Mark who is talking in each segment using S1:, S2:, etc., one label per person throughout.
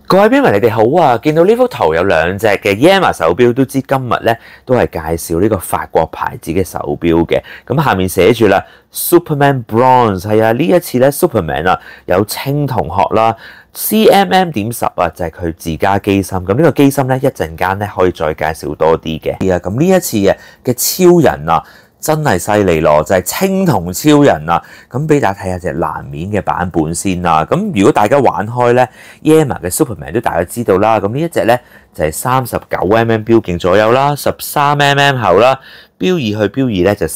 S1: 各位標迷，你哋好啊！見到呢幅圖有兩隻嘅 Yema 手錶，都知今日咧都係介紹呢個法國牌子嘅手錶嘅。咁下面寫住啦 ，Superman Bronze 係啊，呢一次咧 Superman 啊有青銅殼啦 ，CMM.10啊就係佢自家機芯。咁呢個機芯咧一陣間咧可以再介紹多啲嘅。咁呢一次嘅超人啊！真係犀利咯，就係青銅超人啊！咁俾大家睇下隻藍面嘅版本先啦。咁如果大家玩開咧 Yema 嘅 Superman 都大家知道啦。咁呢一隻咧就係39mm 標徑左右啦，13mm 厚啦。標2去標2咧就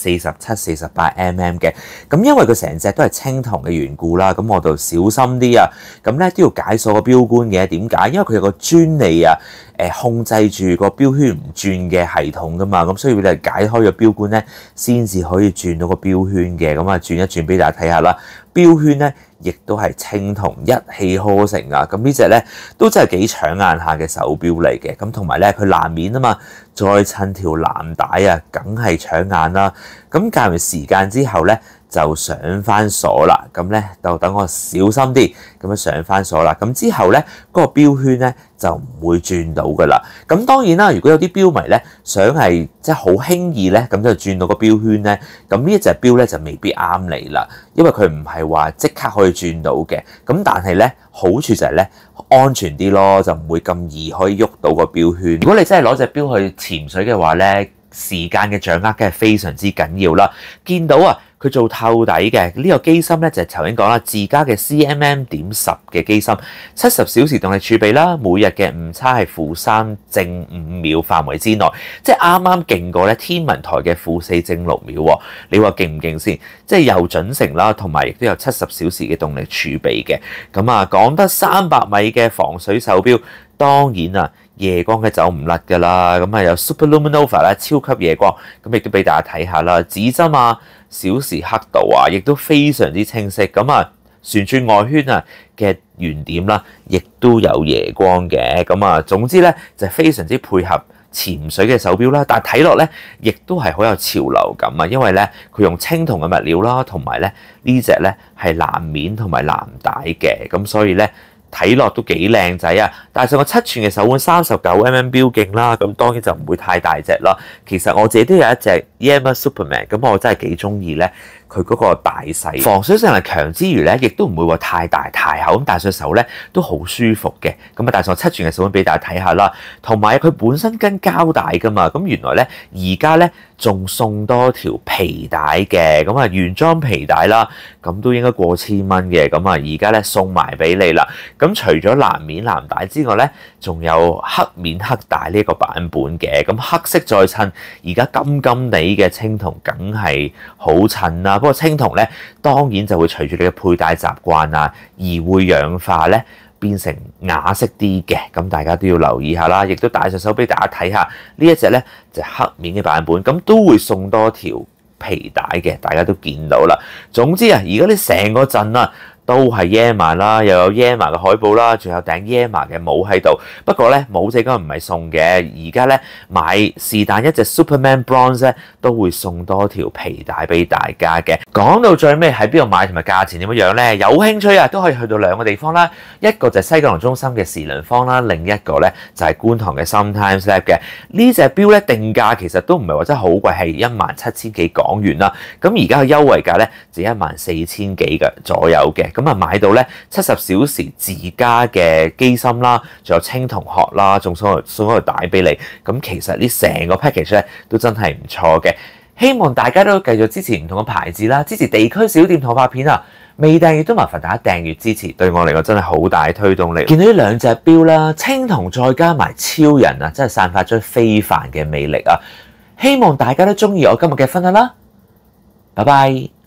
S1: 47、48mm 嘅，咁因為佢成隻都係青銅嘅緣故啦，咁我就小心啲啊，咁咧都要解鎖個標冠嘅，點解？因為佢有個專利啊，控制住個標圈唔轉嘅系統噶嘛，咁所以你係解開個標冠咧，先至可以轉到個標圈嘅，咁啊轉一轉俾大家睇下啦，標圈咧亦都係青銅一氣呵成啊，咁呢隻咧都真係幾搶眼下嘅手錶嚟嘅，咁同埋咧佢藍面啊嘛，再襯條藍帶啊，梗係搶眼啦！咁隔完時間之後咧，就上翻鎖啦。咁咧就等我小心啲咁樣上翻鎖啦。咁之後咧，嗰個標圈咧就唔會轉到噶啦。咁當然啦，如果有啲標迷咧想係即係好輕易咧，咁就轉到個標圈咧，咁呢一隻標咧就未必啱你啦，因為佢唔係話即刻可以轉到嘅。咁但係咧好處就係咧安全啲咯，就唔會咁易可以喐到個標圈。如果你真係攞隻標去潛水嘅話咧，時間嘅掌握梗係非常之緊要啦。見到啊，佢做透底嘅呢個機芯咧，就係頭先講啦，自家嘅 CMM.10嘅機芯，70小時動力儲備啦，每日嘅誤差係-3正5秒範圍之內，即係啱啱勁過咧天文台嘅-4正6秒喎。你話勁唔勁先？即係又準成啦，同埋亦都有70小時嘅動力儲備嘅。咁啊，講得300米嘅防水手錶，當然啊，夜光嘅走唔甩㗎啦。咁啊，有 Superluminova 啦，超級夜光，咁亦都俾大家睇下啦，指針啊，小時刻度啊，亦都非常之清晰。咁啊，旋轉外圈啊嘅圓點啦，亦都有夜光嘅。咁啊，總之咧就非常之配合潛水嘅手錶啦。但係睇落咧，亦都係好有潮流感啊，因為咧佢用青銅嘅物料啦，同埋咧呢隻咧係藍面同埋藍帶嘅，咁所以咧睇落都幾靚仔啊！戴上個7寸嘅手環，39mm 標徑啦，咁當然就唔會太大隻啦。其實我自己都有一隻 Yema Superman，咁我真係幾中意咧佢嗰個大細，防水性能強之餘咧，亦都唔會話太大太厚，咁戴上手咧都好舒服嘅。咁啊，戴上7寸嘅手環俾大家睇下啦，同埋佢本身跟膠帶噶嘛，咁原來咧而家咧仲送多條皮帶嘅，咁啊原裝皮帶啦，咁都應該過千蚊嘅，咁啊而家咧送埋俾你啦。咁除咗藍面藍帶之外咧，仲有黑面黑帶呢一個版本嘅，咁黑色再襯而家金金地嘅青銅，梗係好襯啦。不過青銅咧，當然就會隨住你嘅佩戴習慣啊，而會氧化咧，變成啞色啲嘅。咁大家都要留意下啦。亦都戴上手俾大家睇下，呢一隻咧就黑面嘅版本，咁都會送多條皮帶嘅，大家都見到啦。總之啊，而家你成個陣啊，都係 Yema 啦，又有 Yema 嘅海報啦，仲有頂 Yema 嘅帽喺度。不過咧，帽仔嗰個唔係送嘅，而家咧買是但一隻 Superman Bronze 咧，都會送多條皮帶俾大家嘅。講到最尾喺邊度買同埋價錢點樣咧？有興趣啊，都可以去到兩個地方啦。一個就係西九龍中心嘅時輪坊啦，另一個咧就係觀塘嘅 Sometimes Lab 嘅。呢隻錶咧定價其實都唔係話真係好貴，係17,000幾港元啦。咁而家嘅優惠價咧就14,000幾嘅左右嘅。咁啊買到咧70小時自家嘅機芯啦，仲有青銅殼啦，仲送一個帶俾你。咁其實呢成個 package 咧都真係唔錯嘅。希望大家都繼續支持唔同嘅牌子啦，支持地區小店同拍片啊！未訂閱都麻煩大家訂閱支持，對我嚟講真係好大推動力。見到呢兩隻錶啦，青銅再加埋超人啊，真係散發出非凡嘅魅力啊！希望大家都中意我今日嘅分享啦，拜拜。